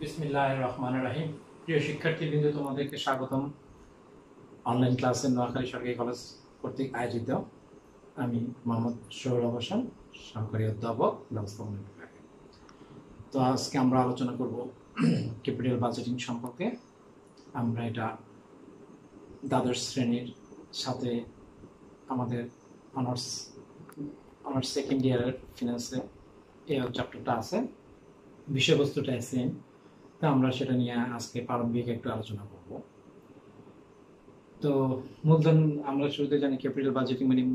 বিসমিল্লাহির রহমানির রহিম। প্রিয় শিক্ষার্থীবৃন্দ, তোমাদেরকে স্বাগতম অনলাইন ক্লাসে নোয়াখালী সরকারি কলেজ কর্তৃক আয়োজিত। আমি মোহাম্মদ সৌরভ হোসেন, সহকারী অধ্যাপক ব্যবস্থাপনা বিভাগে। তো আজকে আমরা আলোচনা করব ক্যাপিটাল বাজেটিং সম্পর্কে। আমরা এটা দ্বাদশ শ্রেণীর সাথে আমাদের অনার্স সেকেন্ড ইয়ারের ফিনান্সে এই চ্যাপ্টারটা আছে, বিষয়বস্তুটা সেম। তো আমরা সেটা নিয়ে আজকে প্রারম্ভিক একটু আলোচনা করব। তো মূলধন, আমরা শুরুতে জানি ক্যাপিটাল বাজেটিং মানে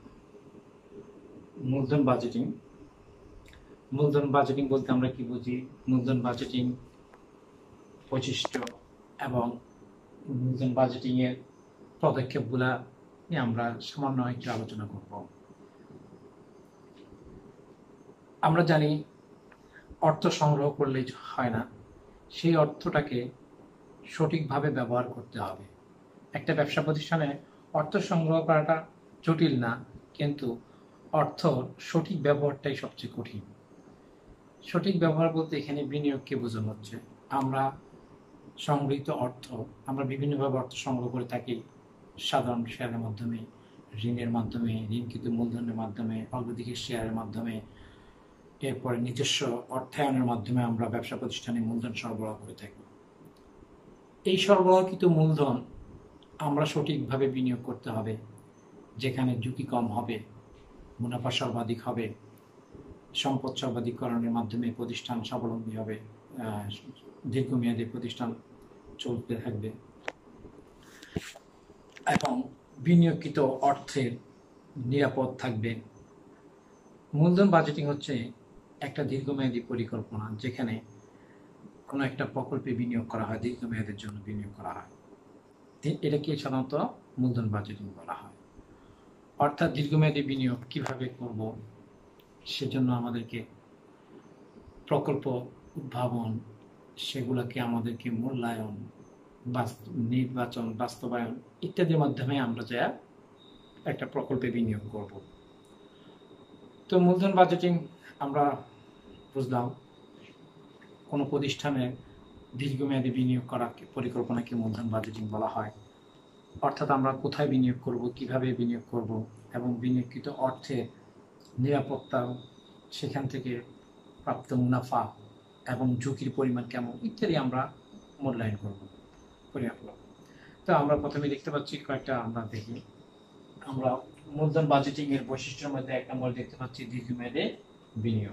মূলধন বাজেটিং। মূলধন বাজেটিং বলতে আমরা কি বুঝি? মূলধন বাজেটিং বৈশিষ্ট্য এবং মূলধন বাজেটিং এর পদক্ষেপগুলা নিয়ে আমরা সামান্য একটু আলোচনা করব। আমরা জানি অর্থ সংগ্রহ করলেই হয় না, সেই অর্থটাকে সঠিকভাবে ব্যবহার করতে হবে। একটা ব্যবসা প্রতিষ্ঠানে অর্থ সংগ্রহ করাটা জটিল না, কিন্তু অর্থ সঠিক ব্যবহারটাই সবচেয়ে কঠিন। সঠিক ব্যবহার বলতে এখানে বিনিয়োগকে বোঝানো হচ্ছে। আমরা সংগৃহীত অর্থ আমরা বিভিন্নভাবে অর্থ সংগ্রহ করে থাকি। সাধারণ শেয়ারের মাধ্যমে, ঋণের মাধ্যমে, ঋণকৃত মূলধনের মাধ্যমে, অল্পাধিকের শেয়ারের মাধ্যমে, এরপরে নিজস্ব অর্থায়নের মাধ্যমে আমরা ব্যবসা প্রতিষ্ঠানে মূলধন সরবরাহ করে থাকি। এই সরবরাহকৃত মূলধন আমরা সঠিকভাবে বিনিয়োগ করতে হবে, যেখানে ঝুঁকি কম হবে, মুনাফা সর্বাধিক হবে, সম্পদ সর্বাধিকরণের মাধ্যমে প্রতিষ্ঠান স্বাবলম্বী হবে, দীর্ঘমেয়াদী প্রতিষ্ঠান চলতে থাকবে এবং বিনিয়োগকৃত অর্থের নিরাপদ থাকবে। মূলধন বাজেটিং হচ্ছে একটা দীর্ঘমেয়াদী পরিকল্পনা, যেখানে কোনো একটা প্রকল্পে বিনিয়োগ করা হয়, দীর্ঘমেয়াদের জন্য বিনিয়োগ করা হয়। এটাকে সাধারণত মূলধন বাজেটিং বলা হয়। অর্থাৎ দীর্ঘমেয়াদী বিনিয়োগ কিভাবে করব, সেজন্য আমাদেরকে প্রকল্প উদ্ভাবন, সেগুলোকে আমাদেরকে মূল্যায়ন, নির্বাচন, বাস্তবায়ন ইত্যাদির মাধ্যমে আমরা যা একটা প্রকল্পে বিনিয়োগ করব। তো মূলধন বাজেটিং আমরা বুঝলাম, কোনো প্রতিষ্ঠানে দীর্ঘমেয়াদী বিনিয়োগ করা পরিকল্পনাকে মূলধন বাজেটিং বলা হয়। অর্থাৎ আমরা কোথায় বিনিয়োগ করব, কিভাবে বিনিয়োগ করব এবং বিনিয়োগকৃত অর্থের নিরাপত্তা, সেখান থেকে প্রাপ্ত মুনাফা এবং ঝুঁকির পরিমাণ কেমন ইত্যাদি আমরা মূল্যায়ন করব। তো আমরা প্রথমে দেখতে পাচ্ছি কয়েকটা, আমরা দেখি, আমরা মূলধন বাজেটিং এর বৈশিষ্ট্যের মধ্যে এক নম্বর দেখতে পাচ্ছি দীর্ঘমেয়াদী বিনিয়োগ।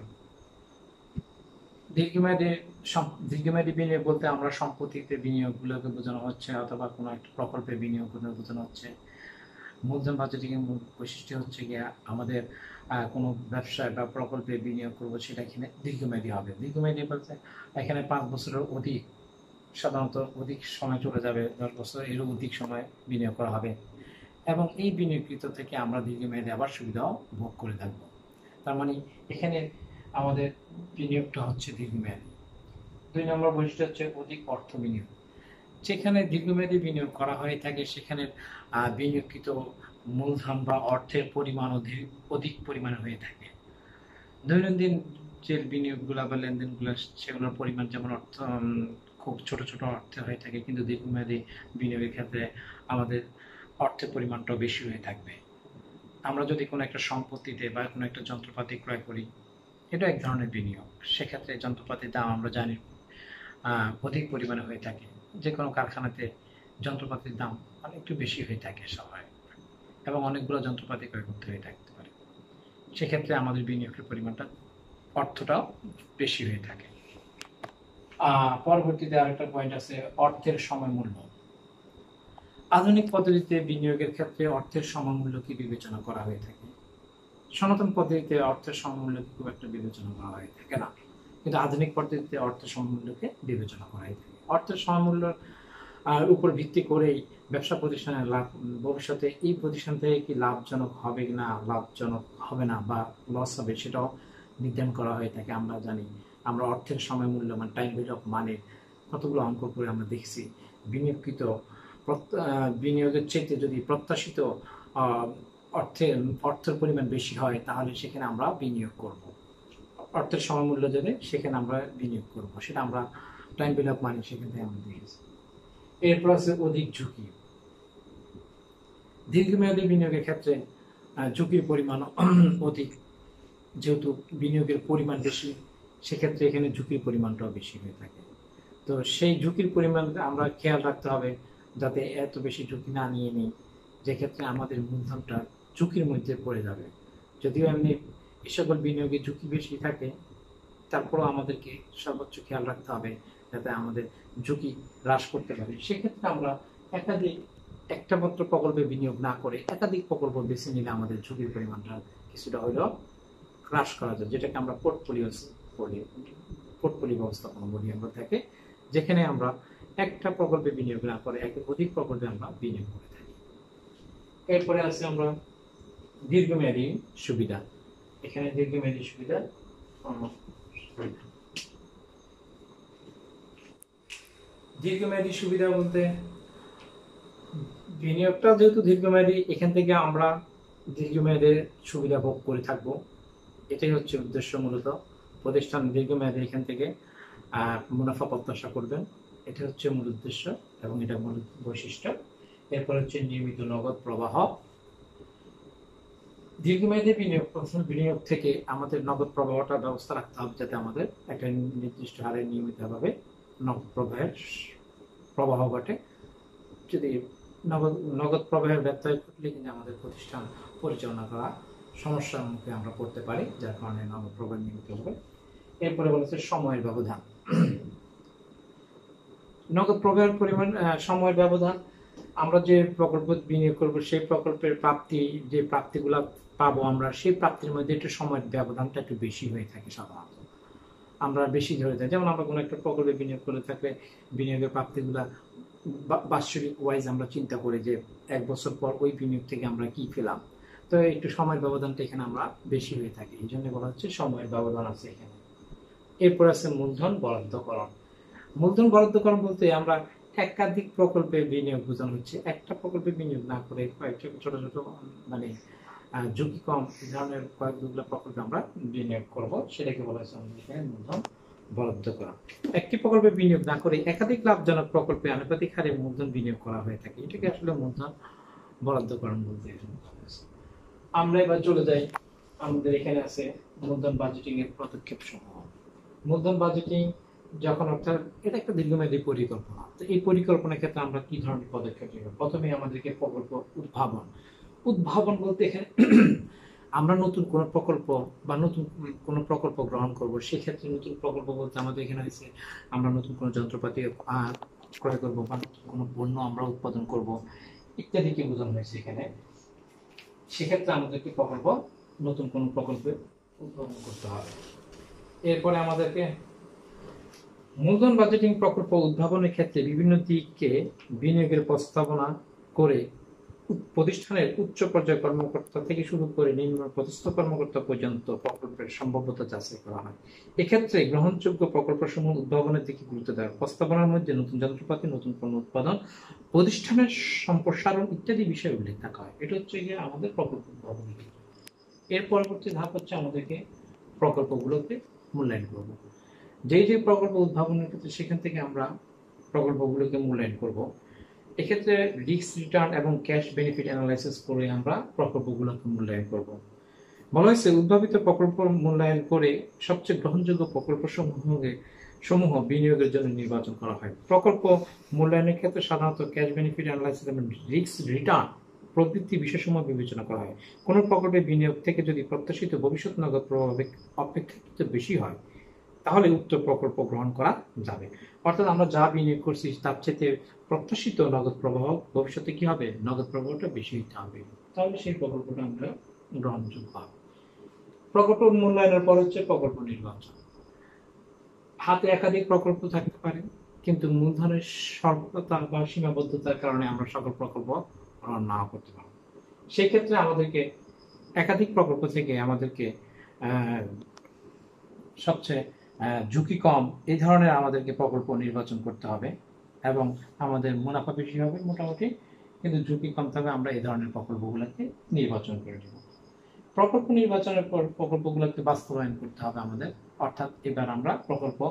দীর্ঘমেয়াদী বিনিয়োগ বলতে আমরা সম্পত্তিতে বিনিয়োগগুলোকে বোঝানো হচ্ছে, অথবা কোনো একটা প্রকল্পে বিনিয়োগ বোঝানো হচ্ছে। মূলধন বাজেটিং এর বৈশিষ্ট্য হচ্ছে গিয়ে আমাদের কোনো ব্যবসায় বা প্রকল্পে বিনিয়োগ করব, সেটা এখানে দীর্ঘমেয়াদী হবে। দীর্ঘমেয়াদী বলতে এখানে 5 বছরের অধিক, সাধারণত অধিক সময় চলে যাবে, 10 বছর এরও অধিক সময় বিনিয়োগ করা হবে এবং এই বিনিয়োগকৃত থেকে আমরা দীর্ঘমেয়াদে আবার সুবিধাও ভোগ করে থাকবো। তার মানে এখানে আমাদের বিনিয়োগটা হচ্ছে দীর্ঘমেয়াদী। 2 নম্বর বৈশিষ্ট্য হচ্ছে অধিক অর্থ বিনিয়োগ। যেখানে দীর্ঘমেয়াদী বিনিয়োগ করা হয়ে থাকে, সেখানে বিনিয়োগকৃত মূলধন বা অর্থের পরিমাণ অধিক পরিমাণে হয়ে থাকে। দৈনন্দিন যে বিনিয়োগগুলো বা লেনদেনগুলো, সেগুলোর পরিমাণ যেমন খুব ছোট ছোট অর্থে হয়ে থাকে, কিন্তু দীর্ঘমেয়াদী বিনিয়োগের ক্ষেত্রে আমাদের অর্থের পরিমাণটাও বেশি হয়ে থাকবে। আমরা যদি কোনো একটা সম্পত্তিতে বা কোনো একটা যন্ত্রপাতি ক্রয় করি, এটা এক ধরনের বিনিয়োগ। সেক্ষেত্রে যন্ত্রপাতির দাম আমরা জানি অধিক পরিমাণে হয়ে থাকে। যে কোনো কারখানাতে যন্ত্রপাতির দাম একটু বেশি হয়ে থাকে স্বাভাবিক, এবং অনেকগুলো যন্ত্রপাতি ক্রয় করতে হয়ে থাকতে পারে। সেক্ষেত্রে আমাদের বিনিয়োগের পরিমাণটা, অর্থটাও বেশি হয়ে থাকে। পরবর্তীতে আরেকটা পয়েন্ট আছে, অর্থের সময় মূল্য। আধুনিক পদ্ধতিতে বিনিয়োগের ক্ষেত্রে অর্থের সময়মূল্যকে বিবেচনা করা হয়ে থাকে। সনাতন পদ্ধতিতে অর্থের সময়মূল্যকে খুব একটা বিবেচনা করা হয়ে থাকে না, কিন্তু আধুনিক পদ্ধতিতে অর্থের সময়মূল্যকে বিবেচনা করা হয়ে থাকে। অর্থের সময়মূল্যের উপর ভিত্তি করেই ব্যবসা প্রতিষ্ঠানের লাভ, ভবিষ্যতে এই প্রতিষ্ঠান থেকে কি লাভজনক হবে না, লাভজনক হবে না বা লস হবে, সেটাও নির্ধারণ করা হয়ে থাকে। আমরা জানি, আমরা অর্থের সময় মূল্য মানে টাইম ভ্যালু অফ মানির কতগুলো অঙ্ক করে আমরা দেখছি। বিনিয়োগের চেয়ে যদি প্রত্যাশিত অর্থের পরিমাণ বেশি হয়, তাহলে সেখানে আমরা বিনিয়োগ করব। অর্থের সমমূল্য যদি সেখানে আমরা বিনিয়োগ করব, সেটা আমরা টাইম ভ্যালু অফ মানি সেখান থেকে আমরা দেখেছি। এরপর আছে অধিক ঝুঁকি। দীর্ঘমেয়াদী বিনিয়োগের ক্ষেত্রে ঝুঁকির পরিমাণ অধিক, যেহেতু বিনিয়োগের পরিমাণ বেশি, সেক্ষেত্রে এখানে ঝুঁকির পরিমাণটাও বেশি হয়ে থাকে। তো সেই ঝুঁকির পরিমাণ আমরা খেয়াল রাখতে হবে যাতে এত বেশি ঝুঁকি না নিয়ে নিই, যে ক্ষেত্রে আমাদের মূলধনটা ঝুঁকির মধ্যে পড়ে যাবে। যদিও এমনি এ সকল বিনিয়োগে ঝুঁকি বেশি থাকে, তারপরও আমাদেরকে সর্বোচ্চ খেয়াল রাখতে হবে যাতে আমাদের ঝুঁকি হ্রাস করতে পারি। সেক্ষেত্রে আমরা একটা মাত্র প্রকল্পে বিনিয়োগ না করে একাধিক প্রকল্প বেছে নিলে আমাদের ঝুঁকির পরিমাণটা কিছুটা হলেও হ্রাস করা যায়, যেটাকে আমরা পোর্টফোলিও ব্যবস্থাপনা বলি আমরা থাকে, যেখানে আমরা একটা প্রকল্পে বিনিয়োগ না করে অধিক প্রকল্পে আমরা বিনিয়োগ করে থাকি। এরপরে আছে আমরা দীর্ঘমেয়াদী সুবিধা। এখানে দীর্ঘমেয়াদী সুবিধা বলতে বিনিয়োগটা যেহেতু দীর্ঘমেয়াদী, এখান থেকে আমরা দীর্ঘমেয়াদের সুবিধা ভোগ করে থাকবো, এটাই হচ্ছে উদ্দেশ্য। মূলত প্রতিষ্ঠান দীর্ঘমেয়াদে এখান থেকে মুনাফা প্রত্যাশা করবেন, এটা হচ্ছে মূল উদ্দেশ্য এবং এটা মূল বৈশিষ্ট্য। এরপর হচ্ছে নিয়মিত নগদ প্রবাহ। দীর্ঘমেয়াদী বিনিয়োগ থেকে আমাদের নগদ প্রবাহটা ব্যবস্থা রাখতে হবে, যাতে আমাদের একটা নির্দিষ্ট হারে নিয়মিতভাবে নগদ প্রবাহ ঘটে। যদি নগদ প্রবাহের ব্যত্যয় ঘটলে কিন্তু আমাদের প্রতিষ্ঠান পরিচালনা করা সমস্যার মুখে আমরা পড়তে পারি, যার কারণে নগদ প্রবাহ নিয়মিত হবে। এরপরে বলেছে সময়ের ব্যবধান। নগদ প্রবাহের পরিমাণ, সময়ের ব্যবধান, আমরা যে প্রকল্প বিনিয়োগ করব সেই প্রকল্পের যে প্রাপ্তিগুলো পাবো আমরা, সেই প্রাপ্তির মধ্যে একটু সময়ের ব্যবধানটা একটু বেশি হয়ে থাকে। সাধারণত আমরা বেশি ধরে যাই, যেমন আমরা কোনো একটা প্রকল্পে বিনিয়োগ করে থাকলে বিনিয়োগের প্রাপ্তিগুলা বাৎসরিক ওয়াইজ আমরা চিন্তা করি যে 1 বছর পর ওই বিনিয়োগ থেকে আমরা কি পেলাম, তো একটু সময়ের ব্যবধানটা এখানে আমরা বেশি হয়ে থাকে, এই জন্য বলা হচ্ছে সময়ের ব্যবধান আছে এখানে। এরপর আছে মূলধন বরাদ্দকরণ। মূলধন বরাদ্দকরণ বলতে আমরা একাধিক প্রকল্পে বিনিয়োগ বোঝানো হচ্ছে, একটা প্রকল্পে বিনিয়োগ না করে কয়েকটা ছোট ছোট মানে ঝুঁকি কম এই ধরনের কয়েকগুলো প্রকল্পে আমরা বিনিয়োগ করব, সেটাকে বলা হচ্ছে আমাদের মূলধন বরাদ্দকরণ। একটি প্রকল্পে বিনিয়োগ না করে একাধিক লাভজনক প্রকল্পে আনুপাতিক হারে মূলধন বিনিয়োগ করা হয়ে থাকে, এটাকে আসলে মূলধন বরাদ্দকরণ বলতে। আমরা এবার চলে যাই, আমাদের এখানে আছে মূলধন বাজেটিং এর পদক্ষেপ সমূহ। মূলধন বাজেটিং যখন, অর্থাৎ এটা একটা দীর্ঘমেয়াদী পরিকল্পনা। তো এই পরিকল্পনার ক্ষেত্রে আমরা কি ধরনের পদক্ষেপ নেব? প্রথমে আমাদেরকে প্রকল্প উদ্ভাবন বলতে এখানে আমরা নতুন কোন প্রকল্প বা নতুন কোন প্রকল্প গ্রহণ করব, সেক্ষেত্রে নতুন প্রকল্প বলতে আমাদের এখানে হয়েছে আমরা নতুন কোন যন্ত্রপাতি ক্রয় করব বা কোনো পণ্য আমরা উৎপাদন করব ইত্যাদিকে বোঝানো হয়েছে এখানে। সেক্ষেত্রে আমাদেরকে নতুন কোন প্রকল্পে উদ্ভাবন করতে হবে। এরপরে আমাদেরকে মূলধন বাজেটিং প্রকল্প উদ্ভাবনের ক্ষেত্রে বিভিন্ন দিককে বিনিয়োগের প্রস্তাবনা করে প্রতিষ্ঠানের উচ্চ পর্যায়ের কর্মকর্তা থেকে শুরু করে নিম্ন পদস্থ কর্মকর্তা পর্যন্ত প্রকল্পের সম্ভাব্যতা যাচাই করা হয়। এক্ষেত্রে গ্রহণযোগ্য প্রকল্পসমূহ উদ্ভাবনের দিকে গুরুত্ব দেওয়া, প্রস্তাবনার মধ্যে নতুন যন্ত্রপাতি, নতুন পণ্য উৎপাদন, প্রতিষ্ঠানের সম্প্রসারণ ইত্যাদি বিষয় উল্লেখ থাকা হয়। এটা হচ্ছে গিয়ে আমাদের প্রকল্প উদ্ভাবনের। এর পরবর্তী ধাপ হচ্ছে আমাদেরকে প্রকল্পগুলোকে মূল্যায়ন করব। যে প্রকল্প উদ্ভাবনের ক্ষেত্রে সেখান থেকে আমরা প্রকল্পগুলোকে মূল্যায়ন করব। এক্ষেত্রে রিস্ক রিটার্ন এবং ক্যাশ বেনিফিট অ্যানালাইসিস করে আমরা প্রকল্পগুলোকে মূল্যায়ন করব। বলা হয়েছে উদ্ভাবিত প্রকল্প মূল্যায়ন করে সবচেয়ে গ্রহণযোগ্য প্রকল্প সমূহ বিনিয়োগের জন্য নির্বাচন করা হয়। প্রকল্প মূল্যায়নের ক্ষেত্রে সাধারণত ক্যাশ বেনিফিট অ্যানালাইসিস এবং রিস্ক রিটার্ন প্রভৃতি বিষয়সমূহ বিবেচনা করা হয়। কোনো প্রকল্পে বিনিয়োগ থেকে যদি প্রত্যাশিত ভবিষ্যৎ নগদ প্রভাব অপেক্ষাকৃত বেশি হয়, তাহলে উক্ত প্রকল্প গ্রহণ করা যাবে। অর্থাৎ আমরা যা বিনিয়োগ করছি তার চেয়ে প্রত্যাশিত নগদ প্রবাহ ভবিষ্যতে কি হবে, নগদ প্রবাহটা বেশি হতে হবে, তাহলে সেই প্রকল্পটা আমরা গ্রহণযোগ্য হবে। প্রকল্প মূল্যায়নের পর হচ্ছে প্রকল্প নির্বাচন। হাতে একাধিক প্রকল্প থাকতে পারে, কিন্তু মূলধনের স্বল্পতা বা সীমাবদ্ধতার কারণে আমরা সকল প্রকল্প গ্রহণ না করতে পারব। সেই ক্ষেত্রে আমাদেরকে একাধিক প্রকল্প থেকে আমাদেরকে সবচেয়ে ঝুঁকি কম এই ধরনের আমাদেরকে প্রকল্প নির্বাচন করতে হবে এবং আমাদের মুনাফা বেশি হবে মোটামুটি, কিন্তু ঝুঁকি কম থাকবে, আমরা এই ধরনের প্রকল্পগুলোকে নির্বাচন করে নেব। প্রকল্প নির্বাচনের পর প্রকল্পগুলোকে বাস্তবায়ন করতে হবে আমাদের, অর্থাৎ এবার আমরা প্রকল্প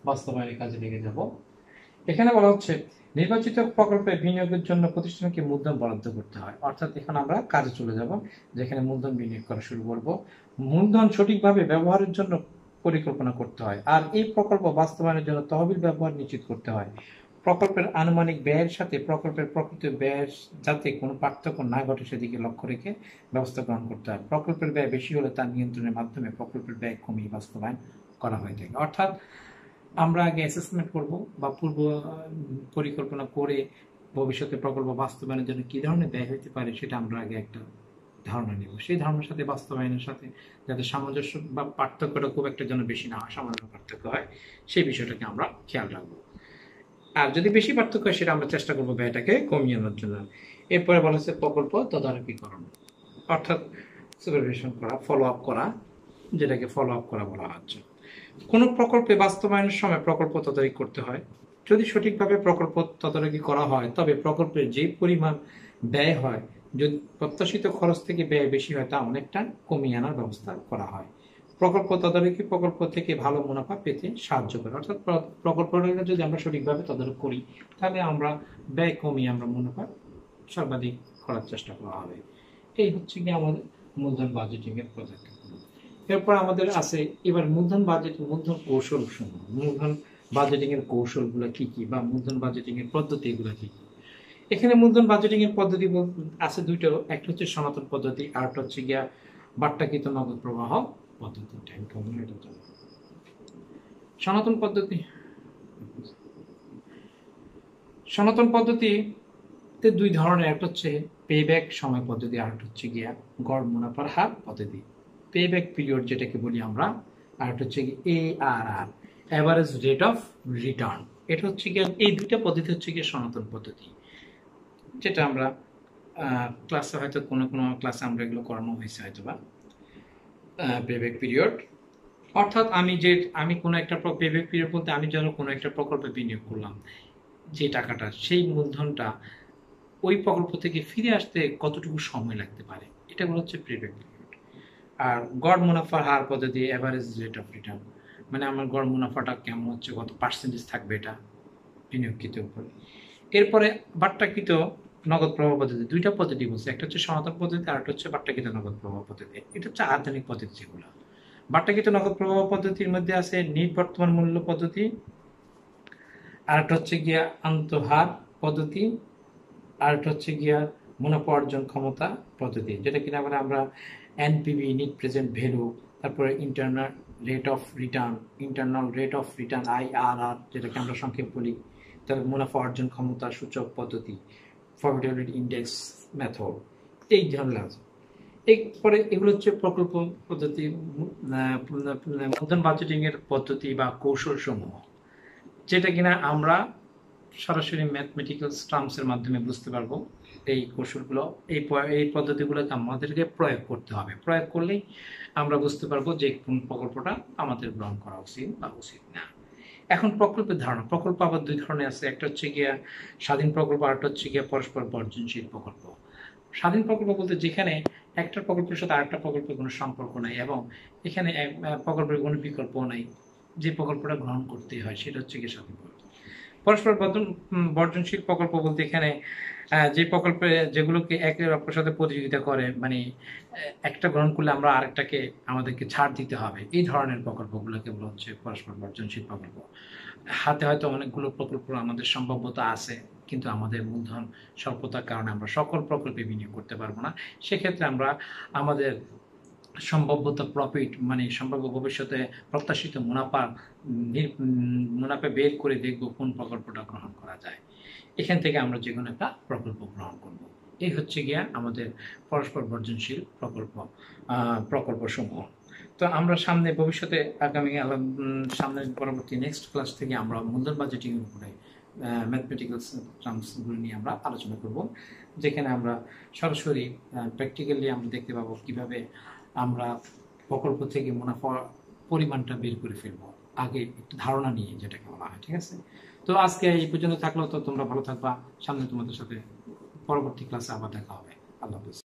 বাস্তবায়নের কাজে লেগে যাব। এখানে বলা হচ্ছে নির্বাচিত প্রকল্পে বিনিয়োগের জন্য প্রতিষ্ঠানকে মূলধন বরাদ্দ করতে হয়। অর্থাৎ এখন আমরা কাজে চলে যাব, যেখানে মূলধন বিনিয়োগ করা শুরু করব। মূলধন সঠিকভাবে ব্যবহারের জন্য পরিকল্পনা করতে হয়, আর এই প্রকল্প বাস্তবায়নের জন্য তহবিল ব্যবহার নিশ্চিত করতে হয়। প্রকল্পের আনুমানিক ব্যয়ের সাথে প্রকল্পের প্রকৃত ব্যয়ের যাতে কোনো পার্থক্য না ঘটে সেদিকে লক্ষ্য রেখে ব্যবস্থা গ্রহণ করতে হয়। প্রকল্পের ব্যয় বেশি হলে তার নিয়ন্ত্রণের মাধ্যমে প্রকল্পের ব্যয় কমিয়ে বাস্তবায়ন করা হয়ে থাকে। অর্থাৎ আমরা আগে অ্যাসেসমেন্ট করব বা পূর্ব পরিকল্পনা করে ভবিষ্যতে প্রকল্প বাস্তবায়নের জন্য কি ধরনের ব্যয় হতে পারে সেটা আমরা আগে একটা ধারণা নেব। সেই ধারণার সাথে বাস্তবায়নের সাথে যাতে সামঞ্জস্য বা পার্থক্যটা খুব একটা যেন বেশি না হয়, সামান্য পার্থক্য হয়, সেই বিষয়টাকে আমরা খেয়াল রাখবো। আর যদি বেশি পার্থক্য হয় সেটা আমরা চেষ্টা করবো ব্যয়টাকে কমিয়ে আনার জন্য। এরপরে বলা হচ্ছে প্রকল্প তদারকিকরণ, অর্থাৎ সুপারভিশন করা, ফলো আপ করা, যেটাকে ফলো আপ করা বলা হচ্ছে। কোনো প্রকল্পে বাস্তবায়নের সময় প্রকল্প তদারকি করতে হয়। যদি সঠিকভাবে প্রকল্প তদারকি করা হয় তবে প্রকল্পের যে পরিমাণ ব্যয় হয়, যদি প্রত্যাশিত খরচ থেকে ব্যয় বেশি হয় তা অনেকটা কমিয়ে আনার ব্যবস্থা করা হয়। প্রকল্প তদারকি প্রকল্প থেকে ভালো মুনাফা পেতে সাহায্য করে। অর্থাৎ প্রকল্পটা যদি আমরা সঠিকভাবে তদারক করি তাহলে আমরা ব্যয় কমিয়ে আমরা মুনাফা সর্বাধিক করার চেষ্টা করা হবে। এই হচ্ছে কি আমাদের মূলধন বাজেটিং এর পদ্ধতি। এরপর আমাদের আছে এবার মূলধন বাজেট, মূলধন কৌশল সমূহ। মূলধন বাজেটিং এর কৌশলগুলো কি কি বা মূলধন বাজেটিং এর পদ্ধতি এগুলো কি কি। এখানে মূলধন বাজেটিং এর পদ্ধতি আছে দুইটা, একটা হচ্ছে সনাতন পদ্ধতি আর একটা হচ্ছে গিয়া বাট্টাকৃত নগদ প্রবাহ পদ্ধতি। সনাতন পদ্ধতি, সনাতন পদ্ধতিতে দুই ধরনের, একটা হচ্ছে পেব্যাক সময় পদ্ধতি আর একটা হচ্ছে গিয়া গড় মুনাফার হার পদ্ধতি। পেব্যাক পিরিয়ড যেটাকে বলি আমরা, আর একটা হচ্ছে কি ARR, average rate of return. এটা হচ্ছে গিয়ে এই দুইটা পদ্ধতি হচ্ছে গিয়ে সনাতন পদ্ধতি, যেটা আমরা ক্লাসে হয়তো কোনো কোনো ক্লাসে আমরা এগুলো করানো হয়েছে হয়তো বা। পেব্যাক পিরিয়ড অর্থাৎ আমি কোনো একটা পেব্যাক পিরিয়ড বলতে আমি যেন কোনো একটা প্রকল্পে বিনিয়োগ করলাম, যে টাকাটা সেই মূলধনটা ওই প্রকল্প থেকে ফিরে আসতে কতটুকু সময় লাগতে পারে, এটা হচ্ছে পেব্যাক পিরিয়ড। আর গড় মুনাফার হার পদ্ধতি, অ্যাভারেজ রেট অফ রিটার্ন, মানে আমার গড় মুনাফাটা কেমন হচ্ছে, কত পার্সেন্টেজ থাকবে এটা বিনিয়োগকৃত উপরে। এরপরে বাট্টাকৃত নগদ প্রবাহ পদ্ধতি, দুইটা পদ্ধতি বলছে, একটা হচ্ছে সনাতন পদ্ধতি আর একটা হচ্ছে বাট্টাকৃত নগদ প্রবাহ পদ্ধতি। এটা হচ্ছে আধুনিক পদ্ধতি যেগুলো। বাট্টাকৃত নগদ প্রবাহ পদ্ধতির মধ্যে আছে নিট বর্তমান মূল্য পদ্ধতি, আর একটা হচ্ছে গিয়া আন্তঃহার পদ্ধতি, আর একটা হচ্ছে গিয়া মুনাফা অর্জন ক্ষমতা পদ্ধতি, যেটা কিনা আমরা এনপিভি, নিট প্রেজেন্ট ভ্যালু, তারপরে internal rate of return IRR, যেটাকে আমরা সংক্ষেপ বলি, তারপর মুনাফা অর্জন ক্ষমতা সূচক পদ্ধতি, প্রফিটেবিলিটি ইন্ডেক্স মেথড, এই ধরনের আছে। এরপরে এগুলো হচ্ছে প্রকল্প পদ্ধতি, মূলধন বাজেটিং এর পদ্ধতি বা কৌশল সমূহ, যেটা কিনা আমরা সরাসরি ম্যাথমেটিক্যাল টার্মস এর মাধ্যমে বুঝতে পারবো। এই কৌশলগুলো, এই পদ্ধতিগুলোকে আমাদেরকে প্রয়োগ করতে হবে। প্রয়োগ করলেই আমরা বুঝতে পারবো যে কোন প্রকল্পটা আমাদের গ্রহণ করা উচিত বা উচিত না। এখন প্রকল্পের ধারণা, প্রকল্প আবার দুই ধরনের আছে, একটা হচ্ছে গিয়া স্বাধীন প্রকল্প আর একটা হচ্ছে গিয়া পরস্পর বর্জনশীল প্রকল্প। স্বাধীন প্রকল্প বলতে যেখানে একটা প্রকল্পের সাথে আরেকটা প্রকল্পের কোনো সম্পর্ক নাই এবং এখানে প্রকল্পের কোনো বিকল্প নাই, যে প্রকল্পটা গ্রহণ করতে হয় সেটা হচ্ছে গিয়ে স্বাধীন প্রকল্প। পরস্পর বর্জনশীল প্রকল্প বলতে এখানে যে প্রকল্পে যেগুলোকে একে অপরের সাথে প্রতিযোগিতা করে, মানে একটা গ্রহণ করলে আমরা আরেকটাকে আমাদেরকে ছাড় দিতে হবে, এই ধরনের প্রকল্পগুলোকে বলা হচ্ছে পরস্পর বর্জনশীল প্রকল্প। হাতে হয়তো অনেকগুলো প্রকল্প আমাদের সম্ভাব্যতা আছে, কিন্তু আমাদের মূলধন স্বল্পতার কারণে আমরা সকল প্রকল্পে বিনিয়োগ করতে পারবো না। সেক্ষেত্রে আমরা আমাদের সম্ভাব্যত প্রফিট, মানে সম্ভাব্য ভবিষ্যতে প্রত্যাশিত মুনাফা বের করে দেখব কোন প্রকল্পটা গ্রহণ করা যায়। এখান থেকে আমরা যে কোনো একটা প্রকল্প গ্রহণ করব। এই হচ্ছে গিয়া আমাদের পরস্পর বর্জনশীল প্রকল্প সমূহ। তো আমরা সামনে ভবিষ্যতে সামনে পরবর্তী নেক্সট ক্লাস থেকে আমরা মূলধন বাজেটিং এর উপরে ম্যাথমেটিক্যাল টার্মসগুলো নিয়ে আমরা আলোচনা করব, যেখানে আমরা সরাসরি প্র্যাকটিক্যালি আমরা দেখতে পাবো কিভাবে আমরা প্রকল্প থেকে মুনাফা পরিমাণটা বের করে ফেলবো, আগে একটু ধারণা নিয়ে, যেটাকে বলা হয়। ঠিক আছে, তো আজকে এই পর্যন্ত থাকলো। তো তোমরা ভালো থাকবা, সামনে তোমাদের সাথে পরবর্তী ক্লাসে আবার দেখা হবে। আল্লাহ হাফেজ।